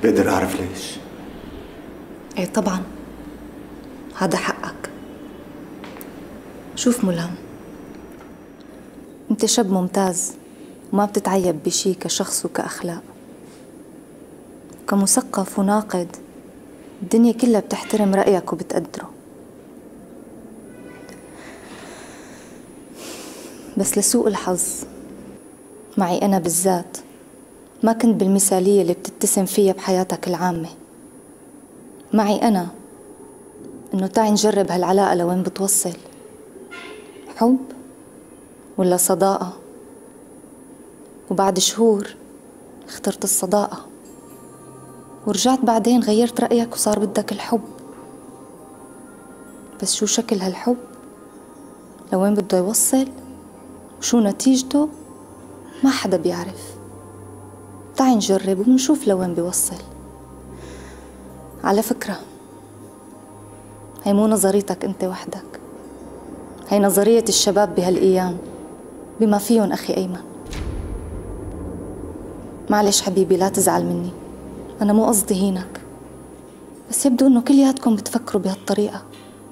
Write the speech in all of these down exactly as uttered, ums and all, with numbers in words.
بقدر أعرف ليش؟ ايه طبعا، هذا حقك. شوف ملهم، انت شاب ممتاز وما بتتعيب بشي كشخص وكأخلاق، كمثقف وناقد الدنيا كلها بتحترم رأيك وبتقدره. بس لسوء الحظ معي أنا بالذات ما كنت بالمثالية اللي بتتسم فيها بحياتك العامة. معي أنا إنه تعي نجرب هالعلاقة لوين بتوصل، حب ولا صداقة؟ وبعد شهور اخترت الصداقة، ورجعت بعدين غيرت رأيك وصار بدك الحب. بس شو شكل هالحب؟ لوين بده يوصل؟ وشو نتيجته؟ ما حدا بيعرف. تعي نجرب وبنشوف لوين بيوصل. على فكرة، هي مو نظريتك انت وحدك، هي نظرية الشباب بهالأيام بما فيهم أخي أيمن. معلش حبيبي، لا تزعل مني، أنا مو قصدي هينك، بس يبدو إنه كلياتكم بتفكروا بهالطريقة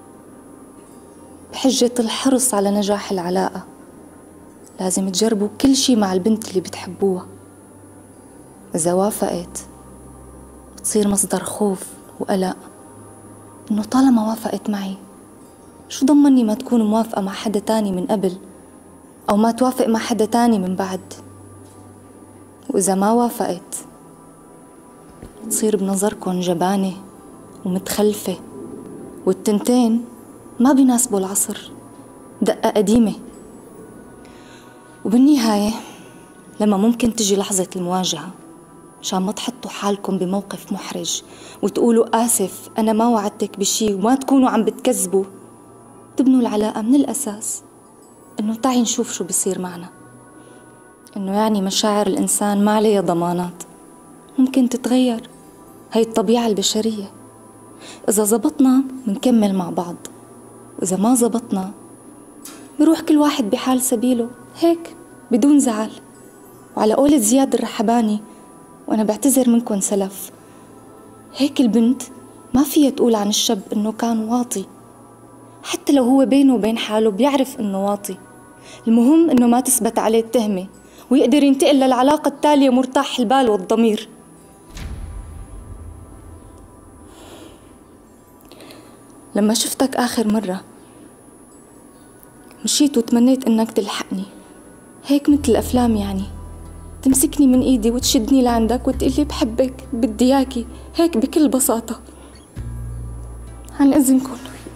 بحجة الحرص على نجاح العلاقة. لازم تجربوا كل شي مع البنت اللي بتحبوها. إذا وافقت بتصير مصدر خوف وقلق، إنه طالما وافقت معي شو ضمني ما تكون موافقة مع حدا تاني من قبل، أو ما توافق مع حدا تاني من بعد. وإذا ما وافقت تصير بنظركن جبانة ومتخلفة، والتنتين ما بيناسبوا العصر، دقة قديمة. وبالنهاية لما ممكن تجي لحظة المواجهة، مشان ما تحطوا حالكم بموقف محرج وتقولوا آسف أنا ما وعدتك بشي وما تكونوا عم بتكذبوا، تبنوا العلاقة من الأساس. إنه تعي نشوف شو بصير معنا، إنه يعني مشاعر الإنسان ما عليها ضمانات، ممكن تتغير، هي الطبيعة البشرية. إذا زبطنا منكمل مع بعض، وإذا ما زبطنا بروح كل واحد بحال سبيله، هيك بدون زعل. وعلى قولة زياد الرحباني، وأنا بعتذر منكن سلف، هيك البنت ما فيها تقول عن الشاب إنه كان واطي، حتى لو هو بينه وبين حاله بيعرف إنه واطي. المهم إنه ما تثبت عليه التهمة ويقدر ينتقل للعلاقة التالية مرتاح البال والضمير. لما شفتك آخر مرة مشيت وتمنيت إنك تلحقني، هيك مثل الأفلام، يعني تمسكني من إيدي وتشدني لعندك وتقلي بحبك بدي إياكي، هيك بكل بساطة. عن إذنكم.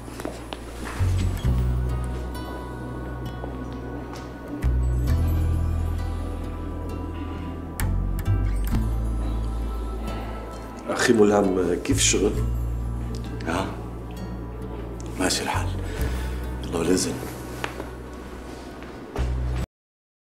أخي ملهم، كيف الشغل؟ ها؟ ماشي الحال، الله الإذن.